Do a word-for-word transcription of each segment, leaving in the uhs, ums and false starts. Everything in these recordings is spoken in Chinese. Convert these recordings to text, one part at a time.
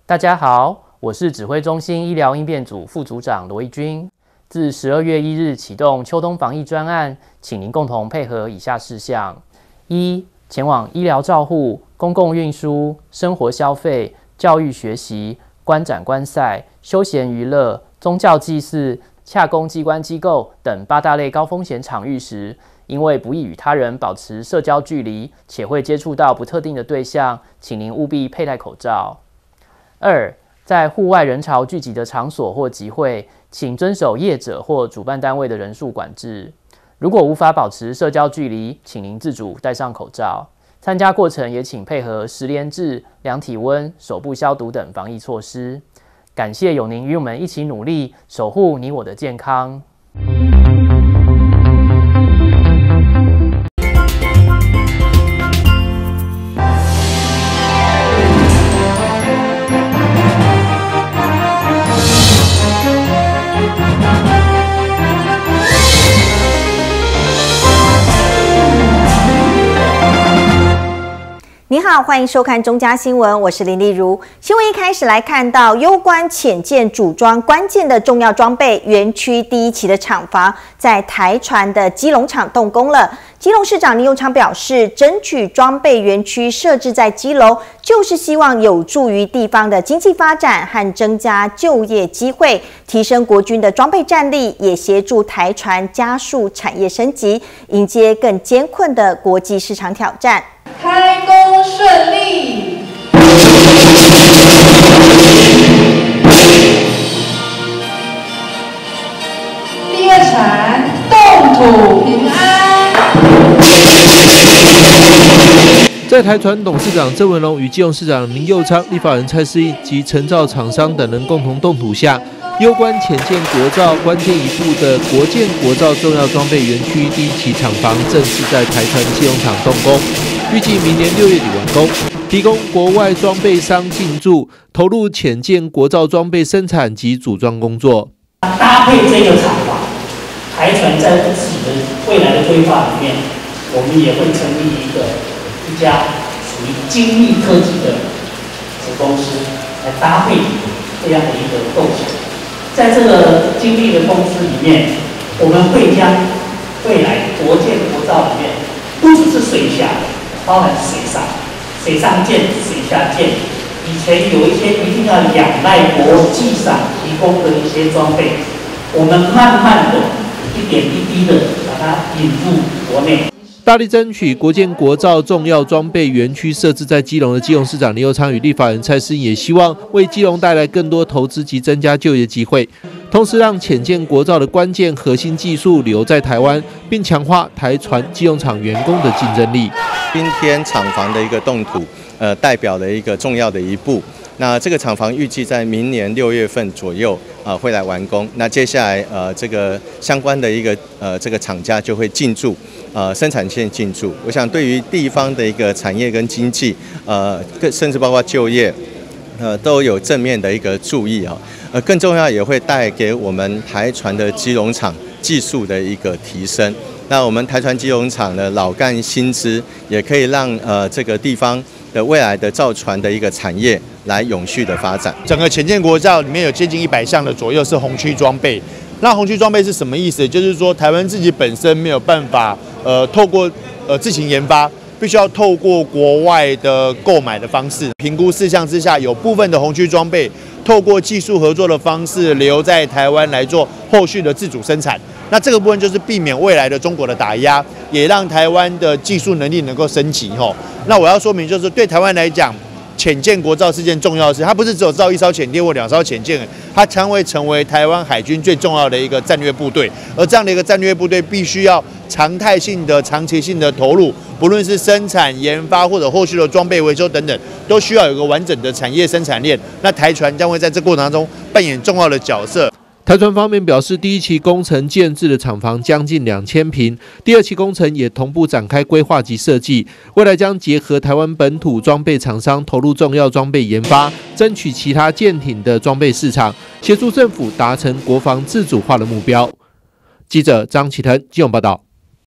大家好，我是指挥中心医疗应变组副组长罗义军。自十二月一日启动秋冬防疫专案，请您共同配合以下事项：一、前往医疗照护、公共运输、生活消费、教育学习、观展观赛、休闲娱乐、宗教祭祀、洽公机关机构等八大类高风险场域时，因为不易与他人保持社交距离，且会接触到不特定的对象，请您务必佩戴口罩。二、在户外人潮聚集的场所或集会，请遵守业者或主办单位的人数管制。如果无法保持社交距离，请您自主戴上口罩。参加过程也请配合实联制、量体温、手部消毒等防疫措施。感谢有您与我们一起努力，守护你我的健康。 你好，欢迎收看中嘉新闻，我是林丽如。新闻一开始来看到，攸关潜舰组装关键的重要装备园区第一期的厂房，在台船的基隆厂动工了。基隆市长林右昌表示，争取装备园区设置在基隆，就是希望有助于地方的经济发展和增加就业机会，提升国军的装备战力，也协助台船加速产业升级，迎接更艰困的国际市场挑战。 开工顺利！第二船动土平安。 在台船董事长郑文龙与基隆市长林右昌、立法人蔡适应及承造厂商等人共同动土下，攸关潜舰国造关键一步的国建国造重要装备园区第一期厂房正式在台船基隆厂动工。预计明年六月底完工，提供国外装备商进驻，投入潜舰国造装备生产及组装工作。 搭配这个厂房，台船在自己的未来的规划里面，我们也会成立一个一家属于精密科技的子公司，来搭配这样的一个构想。在这个精密的公司里面，我们会将未来国建国造里面，不只是水下。包含水上、水上舰、水下舰，以前有一些一定要仰赖国际上提供的一些装备，我们慢慢的、一点一滴的把它引入国内。 大力争取国建国造重要装备园区设置在基隆的基隆市长林右昌与立法人蔡适应也希望为基隆带来更多投资及增加就业机会，同时让潜舰国造的关键核心技术留在台湾，并强化台船基隆厂员工的竞争力。 今天厂房的一个动土，呃，代表了一个重要的一步。那这个厂房预计在明年六月份左右，呃，会来完工。那接下来，呃，这个相关的一个呃这个厂家就会进驻，呃，生产线进驻。我想对于地方的一个产业跟经济，呃，更甚至包括就业，呃，都有正面的一个注意啊。呃，更重要也会带给我们台船的基隆厂技术的一个提升。那我们台船基隆厂的老干新知，也可以让呃这个地方的未来的造船的一个产业来永续的发展。 整个潜舰国造里面有接近一百项的左右是红区装备。那红区装备是什么意思？就是说台湾自己本身没有办法呃透过呃自行研发，必须要透过国外的购买的方式。评估事项之下，有部分的红区装备透过技术合作的方式留在台湾来做后续的自主生产。那这个部分就是避免未来的中国的打压，也让台湾的技术能力能够升级吼。那我要说明就是，对台湾来讲，潜舰国造是件重要的事，它不是只有造一艘潜艇或两艘潜舰，它将会成为台湾海军最重要的一个战略部队。而这样的一个战略部队，必须要常态性的、长期性的投入，不论是生产、研发或者后续的装备维修等等，都需要有一个完整的产业生产链。那台船将会在这过程当中扮演重要的角色。 台船方面表示，第一期工程建制的厂房将近两千坪，第二期工程也同步展开规划及设计，未来将结合台湾本土装备厂商投入重要装备研发，争取其他舰艇的装备市场，协助政府达成国防自主化的目标。记者张启腾基隆报道。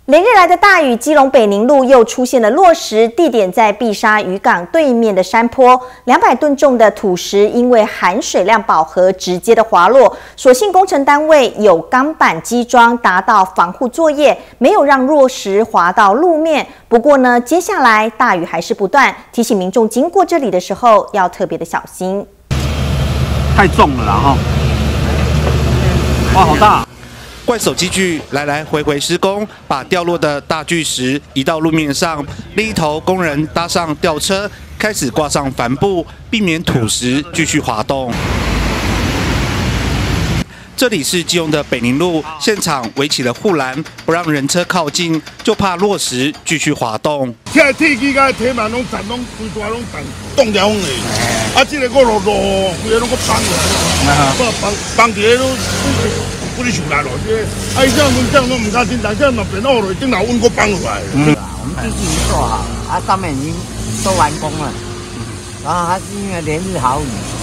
连日来的大雨，基隆北宁路又出现了落石，地点在碧沙渔港对面的山坡，两百吨重的土石因为含水量饱和，直接的滑落。所幸工程单位有钢板基桩，达到防护作业，没有让落石滑到路面。不过呢，接下来大雨还是不断，提醒民众经过这里的时候要特别的小心。 太重了啦哈！哇，好大！ 怪手机具来来回回施工，把掉落的大巨石移到路面上。另一头工人搭上吊车，开始挂上帆布，避免土石继续滑动。这里是基隆的北宁路，现场围起了护栏，不让人车靠近，就怕落石继续滑动。 这铁机甲铁马拢站拢规大拢冻冻掉的，啊，这个个落落，规个拢个崩了，不崩崩起来都。不是树来落去，啊！伊这样这样都唔敢进，但这样那边落落，等下温个崩落来。嗯， 我们继续做好，啊，上面已经都完工了，然后还是因为连日好雨，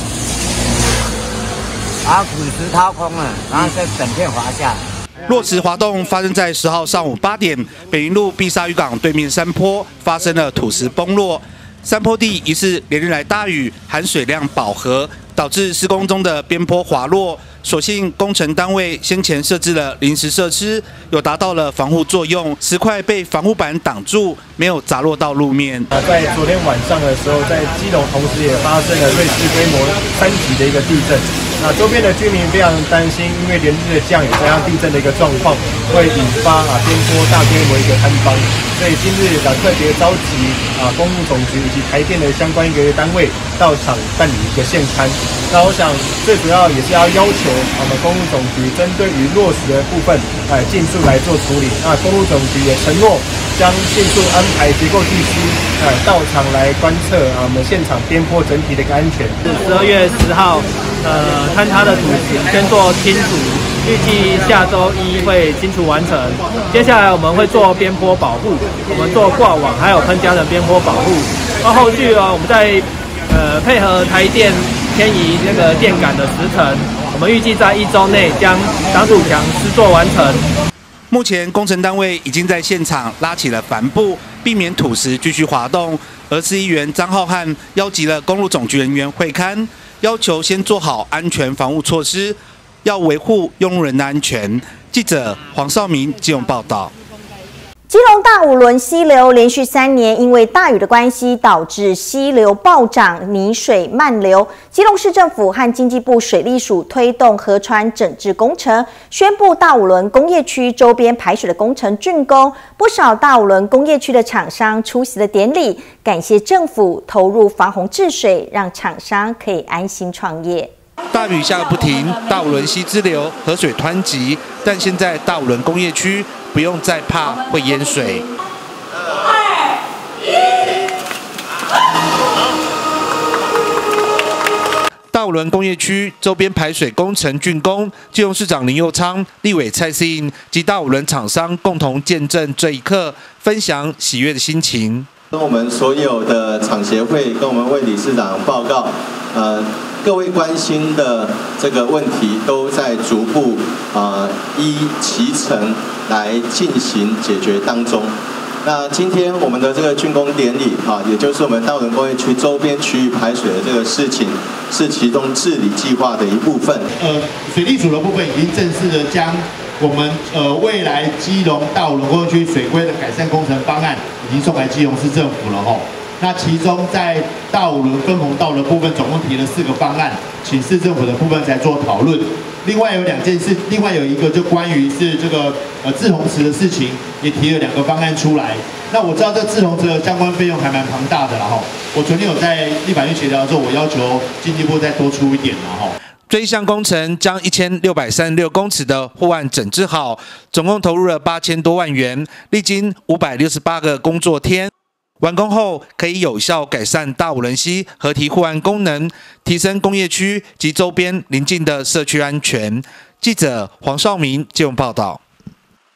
然后土石掏空了，然后再整片滑下来。 落石滑动发生在十号上午八点，北宁路碧沙渔港对面山坡发生了土石崩落，山坡地疑似连日来大雨，含水量饱和，导致施工中的边坡滑落。所幸工程单位先前设置了临时设施，有达到了防护作用，石块被防护板挡住，没有砸落到路面。 啊，在昨天晚上的时候，在基隆同时也发生了瑞士规模三级的一个地震。那周边的居民非常担心，因为连日的降雨加上地震的一个状况，会引发啊边坡大规模一个坍方。所以今日啊特别召集啊公路总局以及台电的相关一个单位到场办理一个现勘。那我想最主要也是要要求我们公路总局针对于落石的部分，哎尽速来做处理。那公路总局也承诺将尽速安排结构技师，哎到场来观测啊我们现场边坡整体的一个安全。 十二月十号，呃，坍塌的土石先做清除，预计下周一会清除完成。接下来我们会做边坡保护，我们做挂网还有喷浆的边坡保护。那后续啊，我们在呃配合台电迁移那个电杆的时程，我们预计在一周内将挡土墙施作完成。 目前工程单位已经在现场拉起了帆布，避免土石继续滑动。而市议员张浩瀚邀集了公路总局人员会勘，要求先做好安全防护措施，要维护用路人的安全。记者黄少明基隆报道。 基隆大五轮溪流连续三年因为大雨的关系，导致溪流暴涨，泥水漫流。基隆市政府和经济部水利署推动河川整治工程，宣布大五轮工业区周边排水的工程竣工。不少大五轮工业区的厂商出席了典礼，感谢政府投入防洪治水，让厂商可以安心创业。 大雨下个不停，大五轮溪支流河水湍急，但现在大五轮工业区不用再怕会淹水。二一，大五轮工业区周边排水工程竣工，基隆市长林右昌、立委蔡适应及大五轮厂商共同见证这一刻，分享喜悦的心情。 跟我们所有的厂协会跟我们魏理事长报告，呃。各位关心的这个问题都在逐步啊、呃、依其程来进行解决当中。那今天我们的这个竣工典礼啊，也就是我们大五轮工业区周边区域排水的这个事情，是其中治理计划的一部分。 呃，水利署的部分已经正式的将我们呃未来基隆大五轮工业区水规的改善工程方案，已经送来基隆市政府了吼。那其中在大五轮分洪道的部分，总共提了四个方案，请市政府的部分才做讨论。另外有两件事，另外有一个就关于是这个呃滞洪池的事情，也提了两个方案出来。那我知道这滞洪池的相关费用还蛮庞大的啦吼。我昨天有在立法院协调的时候，我要求经济部再多出一点啦吼。 这一项工程将一千六百三十六公尺的护岸整治好，总共投入了八千多万元，历经五百六十八个工作天。完工后，可以有效改善大五轮溪河堤护岸功能，提升工业区及周边邻近的社区安全。记者黄少明基隆报道。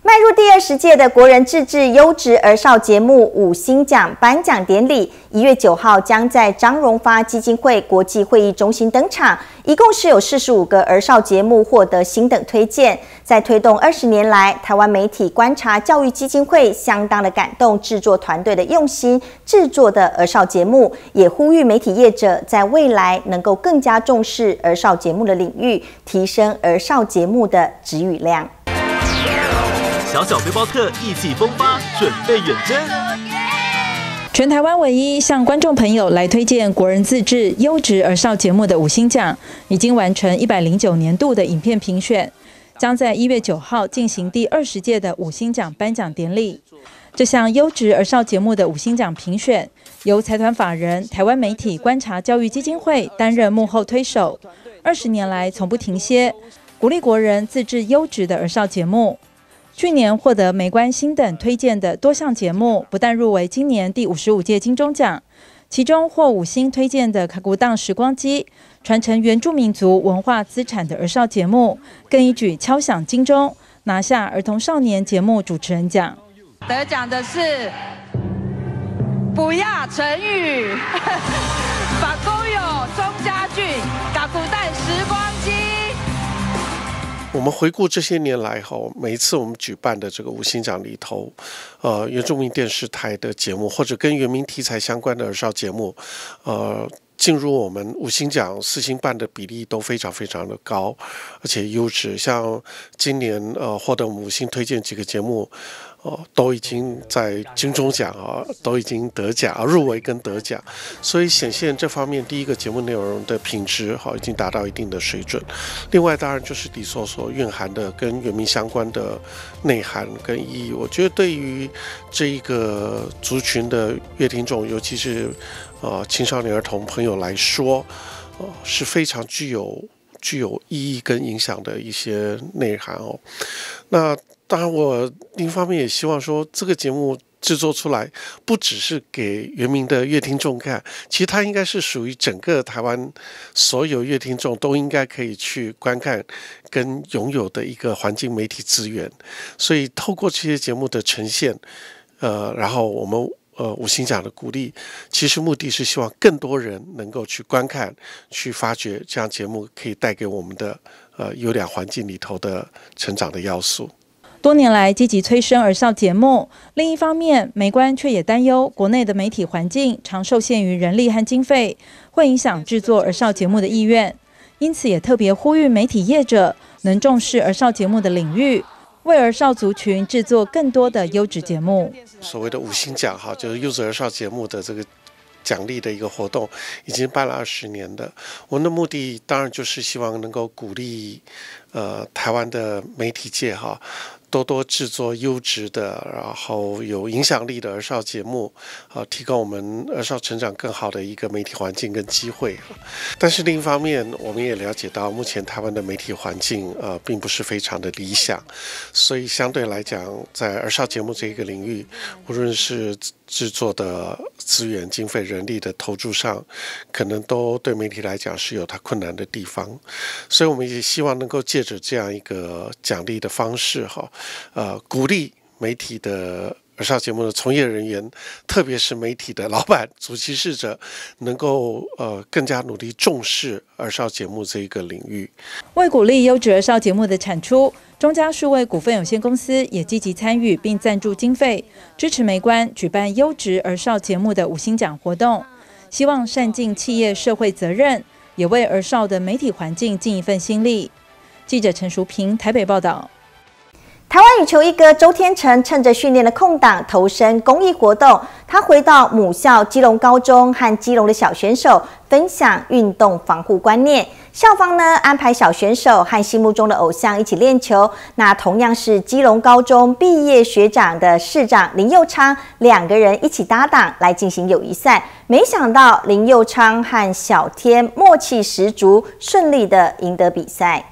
迈入第二十届的国人自制优质儿少节目五星奖颁奖典礼，一月九号将在张荣发基金会国际会议中心登场。一共是有四十五个儿少节目获得星等推荐。在推动二十年来，台湾媒体观察教育基金会相当的感动制作团队的用心制作的儿少节目，也呼吁媒体业者在未来能够更加重视儿少节目的领域，提升儿少节目的质与量。 小小背包客意气风发，准备远征。 全台湾唯一向观众朋友来推荐国人自制优质儿少节目的五星奖，已经完成一百零九年度的影片评选，将在一月九号进行第二十届的五星奖颁奖典礼。这项优质儿少节目的五星奖评选，由财团法人台湾媒体观察教育基金会担任幕后推手，二十年来从不停歇，鼓励国人自制优质的儿少节目。去年获得媒观星等推荐的多项节目，不但入围今年第五十五届金钟奖，其中获五星推荐的《卡古当时光机》传承原住民族文化资产的儿少节目，更一举敲响金钟，拿下儿童少年节目主持人奖。 得奖的是不亚成语，法公有钟家俊《卡古当时光机》。 我们回顾这些年来哈，每一次我们举办的这个五星奖里头，呃，原住民电视台的节目或者跟原民题材相关的儿少节目，呃，进入我们五星奖四星半的比例都非常非常的高，而且优质。像今年呃获得五星推荐几个节目。哦，都已经在金钟奖啊，都已经得奖啊，入围跟得奖，所以显现这方面第一个节目内容的品质好已经达到一定的水准。另外，当然就是底所所蕴含的跟原民相关的内涵跟意义，我觉得对于这一个族群的乐听众，尤其是呃青少年儿童朋友来说，呃是非常具有具有意义跟影响的一些内涵哦。那当然，我另一方面也希望说，这个节目制作出来，不只是给原民的乐听众看，其实它应该是属于整个台湾所有乐听众都应该可以去观看跟拥有的一个环境媒体资源。所以，透过这些节目的呈现，呃，然后我们呃五星奖的鼓励，其实目的是希望更多人能够去观看、去发掘这样节目可以带给我们的呃优良环境里头的成长的要素。 多年来积极催生儿少节目，另一方面，媒观却也担忧国内的媒体环境常受限于人力和经费，会影响制作儿少节目的意愿。因此，也特别呼吁媒体业者能重视儿少节目的领域，为儿少族群制作更多的优质节目。 所谓的五星奖哈，就是优质儿少节目的这个奖励的一个活动，已经办了二十年的。我们的目的当然就是希望能够鼓励呃台湾的媒体界哈。多多制作优质的，然后有影响力的儿少节目，啊，提供我们儿少成长更好的一个媒体环境跟机会。但是另一方面，我们也了解到，目前台湾的媒体环境呃并不是非常的理想，所以相对来讲，在儿少节目这一个领域，无论是制作的资源、经费、人力的投注上，可能都对媒体来讲是有它困难的地方。所以我们也希望能够借着这样一个奖励的方式，哈。呃，鼓励媒体的儿少节目的从业人员，特别是媒体的老板、主持事者，能够呃更加努力重视儿少节目这一个领域。 为鼓励优质儿少节目的产出，中嘉数位股份有限公司也积极参与并赞助经费，支持媒观举办优质儿少节目的五星奖活动，希望善尽企业社会责任，也为儿少的媒体环境尽一份心力。记者陈淑平台北报道。 台湾羽球一哥周天成趁着训练的空档投身公益活动，他回到母校基隆高中，和基隆的小选手分享运动防护观念。校方呢安排小选手和心目中的偶像一起练球，那同样是基隆高中毕业学长的市长林佑昌，两个人一起搭档来进行友谊赛。没想到林佑昌和小天默契十足，顺利的赢得比赛。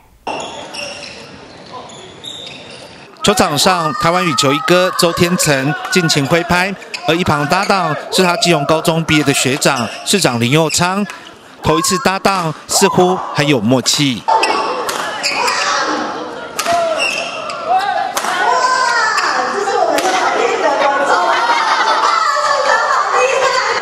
球场上，台湾羽球一哥周天成尽情挥拍，而一旁搭档是他基隆高中毕业的学长市长林佑昌。头一次搭档，似乎很有默契。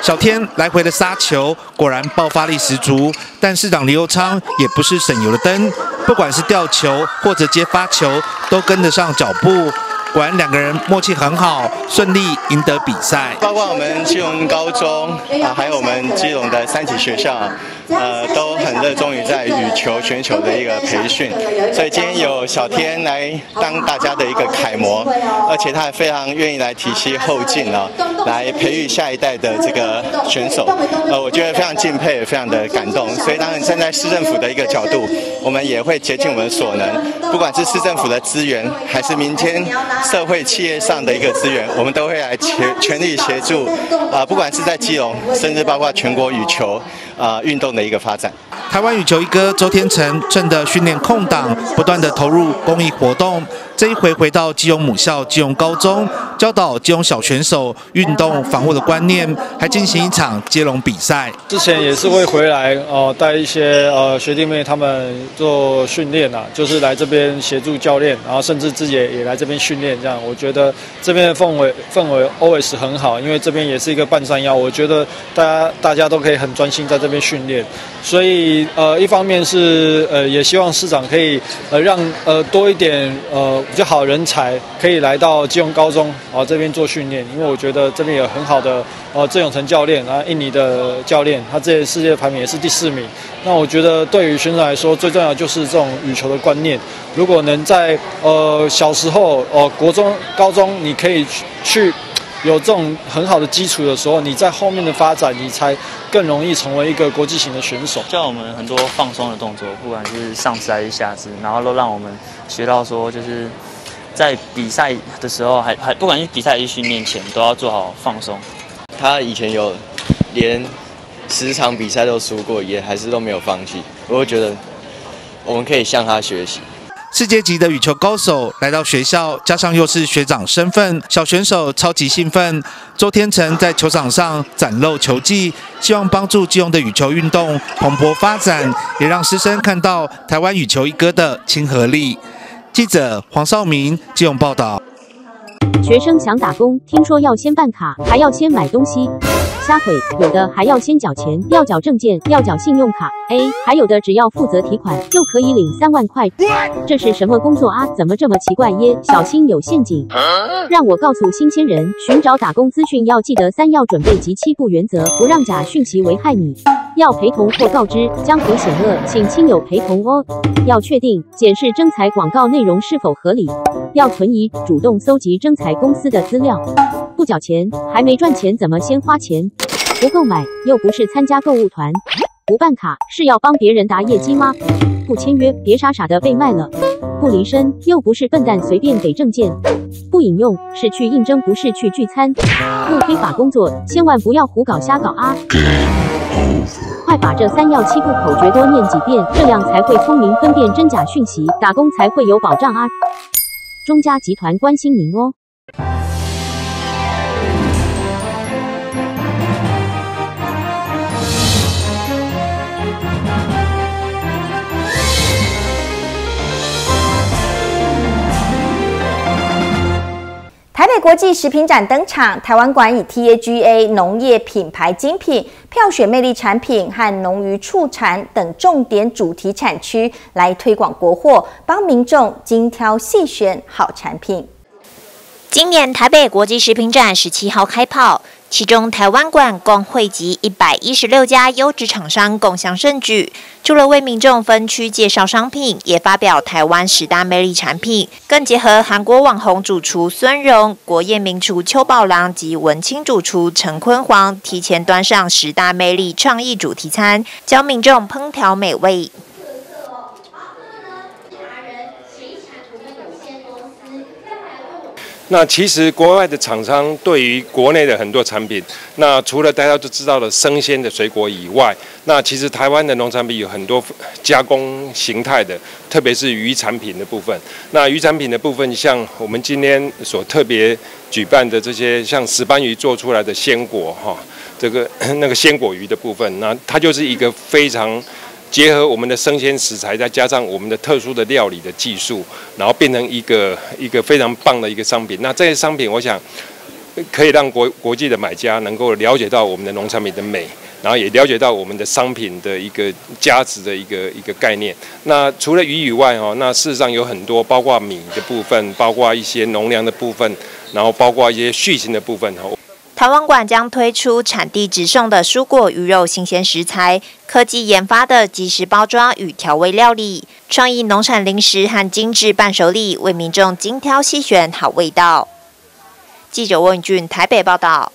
小天来回的杀球，果然爆发力十足。但市长林右昌也不是省油的灯，不管是吊球或者接发球，都跟得上脚步。果然两个人默契很好，顺利赢得比赛。 包括我们基隆高中啊，还有我们基隆的三级学校，呃，都很热衷于在羽球选手的一个培训。所以今天有小天来当大家的一个楷模，而且他还非常愿意来提携后进啊，来培育下一代的这个选手。呃，我觉得非常敬佩，也非常的感动。所以当然站在市政府的一个角度，我们也会竭尽我们所能，不管是市政府的资源，还是民间社会企业上的一个资源，我们都会来全全力协助啊、呃，不管是在基隆，甚至包括全国羽球啊运动的一个发展。 台湾羽球一哥周天成趁着训练空档，不断的投入公益活动。这一回回到基隆母校基隆高中，教导基隆小选手运动防护的观念，还进行一场接龙比赛。 之前也是会回来哦，带一些呃学弟妹他们做训练啊，就是来这边协助教练，然后甚至自己也也来这边训练。这样，我觉得这边的氛围氛围 always 很好，因为这边也是一个半山腰，我觉得大家大家都可以很专心在这边训练。所以呃，一方面是呃也希望市长可以呃让呃多一点呃。比较好的人才可以来到基隆高中啊这边做训练，因为我觉得这边有很好的呃郑永成教练啊，印尼的教练，他这世界排名也是第四名。那我觉得对于选手来说，最重要的就是这种羽球的观念。如果能在呃小时候呃国中、高中，你可以去有这种很好的基础的时候，你在后面的发展，你才更容易成为一个国际型的选手。 教我们很多放松的动作，不管是上肢还是下肢，然后都让我们学到说，就是在比赛的时候还，还还不管是比赛还是训练前，都要做好放松。 他以前有连十场比赛都输过，也还是都没有放弃。我会觉得我们可以向他学习。 世界级的羽球高手来到学校，加上又是学长身份，小选手超级兴奋。周天成在球场上展露球技，希望帮助基隆的羽球运动蓬勃发展，也让师生看到台湾羽球一哥的亲和力。记者黄少明基隆报道。 学生想打工，听说要先办卡，还要先买东西。瞎毁，有的还要先缴钱，要缴证件，要缴信用卡。A， 还有的只要负责提款就可以领三万块。这是什么工作啊？怎么这么奇怪耶？小心有陷阱！让我告诉新鲜人，寻找打工资讯要记得三要准备及七不原则，不让假讯息危害你。要陪同或告知，江湖险恶，请亲友陪同哦。要确定检视征才广告内容是否合理。要存疑，主动搜集征才公司的资料。不缴钱，还没赚钱怎么先花钱？不购买，又不是参加购物团。不办卡，是要帮别人打业绩吗？不签约，别傻傻的被卖了。不离身，又不是笨蛋随便给证件。不引用，是去应征不是去聚餐。不非法工作，千万不要胡搞瞎搞啊！快把这三要七不口诀多念几遍，这样才会聪明分辨真假讯息，打工才会有保障啊！中嘉集团关心您哦。 台北国际食品展登场，台湾馆以 T A G A 农业品牌精品、票选魅力产品和农渔畜产等重点主题产区来推广国货，帮民众精挑细选好产品。 今年台北国际食品展十七号开跑，其中台湾馆共汇集一百一十六家优质厂商共襄盛举。除了为民众分区介绍商品，也发表台湾十大魅力产品，更结合韩国网红主厨孙荣、国宴名厨邱宝郎及文青主厨陈坤煌，提前端上十大魅力创意主题餐，教民众烹调美味。 那其实国外的厂商对于国内的很多产品，那除了大家都知道的生鲜的水果以外，那其实台湾的农产品有很多加工形态的，特别是鱼产品的部分。那鱼产品的部分，像我们今天所特别举办的这些，像石斑鱼做出来的鲜果哈，这个那个鲜果鱼的部分，那它就是一个非常结合我们的生鲜食材，再加上我们的特殊的料理的技术，然后变成一个一个非常棒的一个商品。那这些商品，我想可以让国国际的买家能够了解到我们的农产品的美，然后也了解到我们的商品的一个价值的一个一个概念。那除了鱼以外哦，那事实上有很多，包括米的部分，包括一些农粮的部分，然后包括一些畜禽的部分哦。 台湾馆将推出产地直送的蔬果、鱼肉新鲜食材，科技研发的即时包装与调味料理，创意农产零食和精致伴手礼，为民众精挑细选好味道。记者温俊台北报道。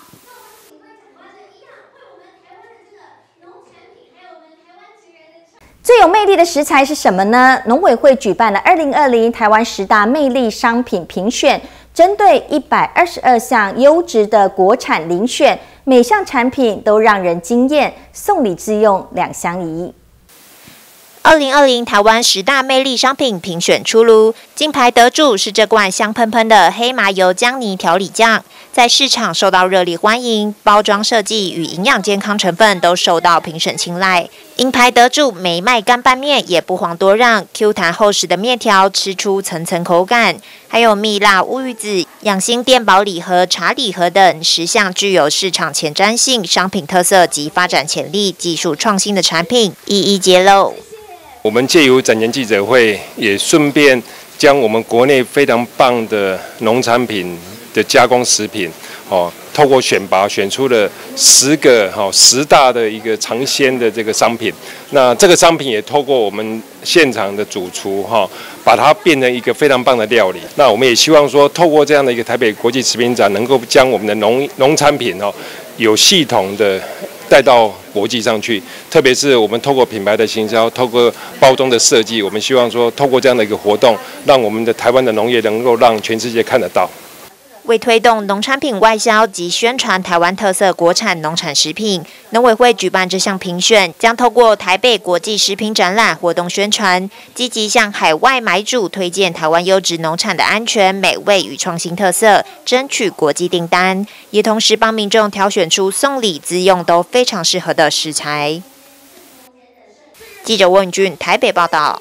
最有魅力的食材是什么呢？农委会举办了二零二零台湾十大魅力商品评选，针对一百二十二项优质的国产遴选，每项产品都让人惊艳，送礼自用两相宜。 二零二零台湾十大魅力商品评选出炉，金牌得主是这罐香喷喷的黑麻油姜泥调理酱，在市场受到热烈欢迎，包装设计与营养健康成分都受到评审青睐。银牌得主梅麦干拌面也不遑多让 ，Q 弹厚实的面条吃出层层口感，还有蜜辣乌鱼子、养心电宝礼盒、茶礼盒等十项具有市场前瞻性、商品特色及发展潜力、技术创新的产品一一揭露。 我们借由展前记者会，也顺便将我们国内非常棒的农产品的加工食品，哦，透过选拔选出了十个哈、哦、十大的一个尝鲜的这个商品。那这个商品也透过我们现场的主厨哈、哦，把它变成一个非常棒的料理。那我们也希望说，透过这样的一个台北国际食品展，能够将我们的农农产品哦，有系统的带到国际上去，特别是我们透过品牌的行销，透过包装的设计，我们希望说，透过这样的一个活动，让我们的台湾的农业能够让全世界看得到。 为推动农产品外销及宣传台湾特色国产农产食品，农委会举办这项评选，将透过台北国际食品展览活动宣传，积极向海外买主推荐台湾优质农产的安全、美味与创新特色，争取国际订单，也同时帮民众挑选出送礼自用都非常适合的食材。记者温俊台北报道。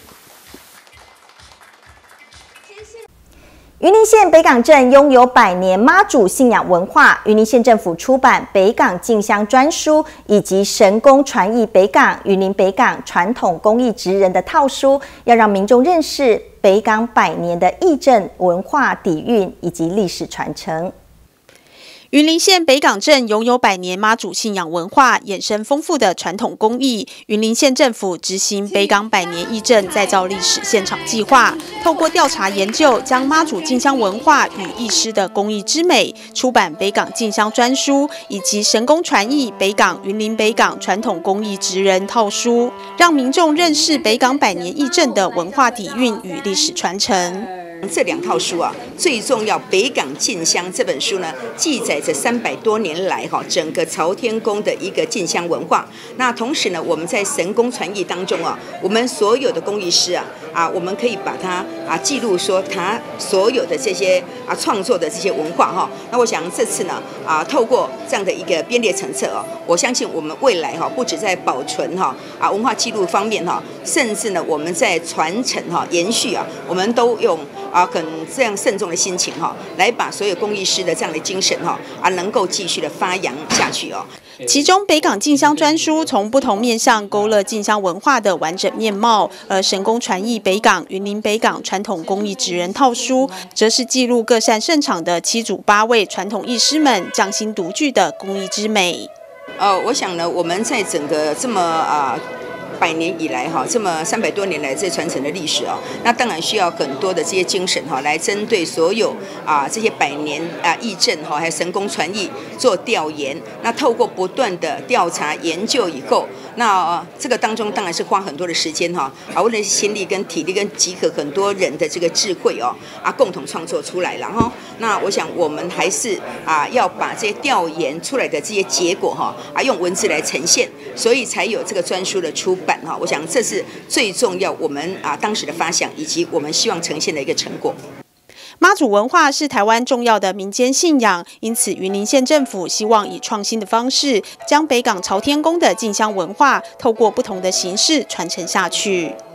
云林县北港镇拥有百年妈祖信仰文化，云林县政府出版《北港进香专书》以及《神功传译北港云林北港传统工艺职人》的套书，要让民众认识北港百年的义政文化底蕴以及历史传承。 云林县北港镇拥有百年妈祖信仰文化，衍生丰富的传统工艺。云林县政府执行北港百年义政再造历史现场计划，透过调查研究，将妈祖进香文化与义师的工艺之美，出版《北港进香专书》以及《神功传译北港云林北港传统工艺职人》套书，让民众认识北港百年义政的文化底蕴与历史传承。 这两套书啊，最重要《北港进香》这本书呢，记载着三百多年来哈整个朝天宫的一个进香文化。那同时呢，我们在神功传译当中啊，我们所有的工艺师啊啊，我们可以把它啊记录说他所有的这些啊创作的这些文化哈。那我想这次呢啊，透过这样的一个编列成册哦，我相信我们未来哈不止在保存哈啊文化记录方面哈，甚至呢我们在传承哈延续啊，我们都用。啊，很这样慎重的心情哈，来把所有工艺师的这样的精神哈啊，能够继续的发扬下去哦。 其中北港进香专书从不同面向勾勒进香文化的完整面貌，而神功传译北港云林北港传统工艺职人套书，则是记录各擅胜场的七组八位传统艺师们匠心独具的工艺之美。 呃，我想呢，我们在整个这么啊。呃百年以来哈，这么三百多年来这传承的历史哦，那当然需要很多的这些精神哈，来针对所有啊这些百年啊义政哈，还有神功传译做调研。那透过不断的调查研究以后，那、呃、这个当中当然是花很多的时间哈，啊，为了心力跟体力跟集合很多人的这个智慧哦，啊，共同创作出来了哈。那我想我们还是啊要把这些调研出来的这些结果哈，啊用文字来呈现，所以才有这个专书的出版。我想这是最重要，我们啊当时的发想以及我们希望呈现的一个成果。 妈祖文化是台湾重要的民间信仰，因此云林县政府希望以创新的方式，将北港朝天宫的进香文化透过不同的形式传承下去。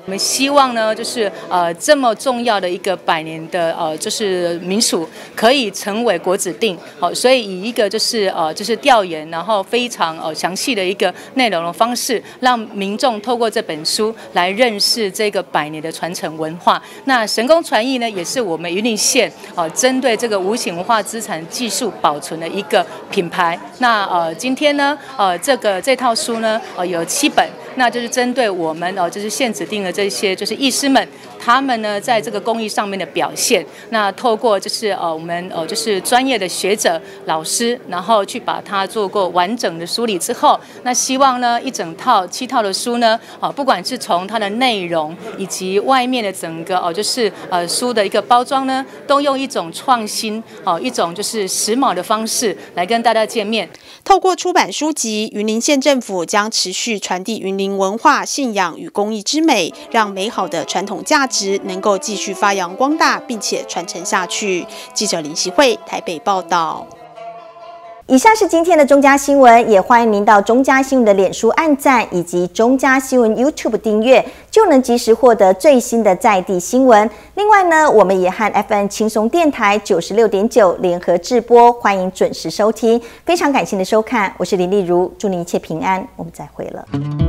我们希望呢，就是呃这么重要的一个百年的呃就是民俗，可以成为国指定，好、呃，所以以一个就是呃就是调研，然后非常呃详细的一个内容的方式，让民众透过这本书来认识这个百年的传承文化。那神功传艺呢，也是我们云林县呃针对这个无形文化资产技术保存的一个品牌。那呃今天呢，呃这个这套书呢，呃有七本。那就是针对我们哦，就是县指定的这些就是医师们，他们呢在这个公益上面的表现，那透过就是呃我们呃就是专业的学者老师，然后去把它做过完整的梳理之后，那希望呢一整套七套的书呢，啊不管是从它的内容以及外面的整个哦就是呃书的一个包装呢，都用一种创新哦一种就是时髦的方式来跟大家见面。 透过出版书籍，云林县政府将持续传递云林文化、信仰与公益之美，让美好的传统价值能够继续发扬光大，并且传承下去。记者林习慧台北报道。 以上是今天的中嘉新闻，也欢迎您到中嘉新闻的脸书按赞，以及中嘉新闻 YouTube 订阅，就能及时获得最新的在地新闻。另外呢，我们也和 F M 轻松电台九十六点九联合制播，欢迎准时收听。非常感谢您的收看，我是林丽如，祝您一切平安，我们再会了。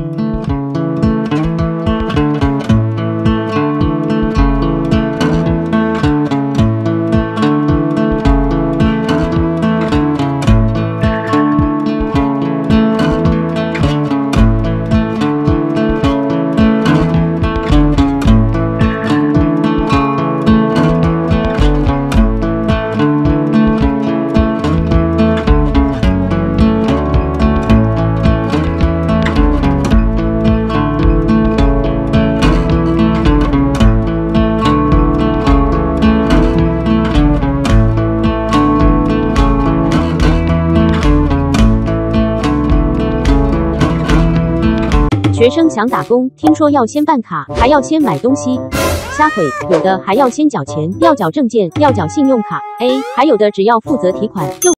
学生想打工，听说要先办卡，还要先买东西。瞎毁，有的还要先缴钱，要缴证件，要缴信用卡。A， 还有的只要负责提款就。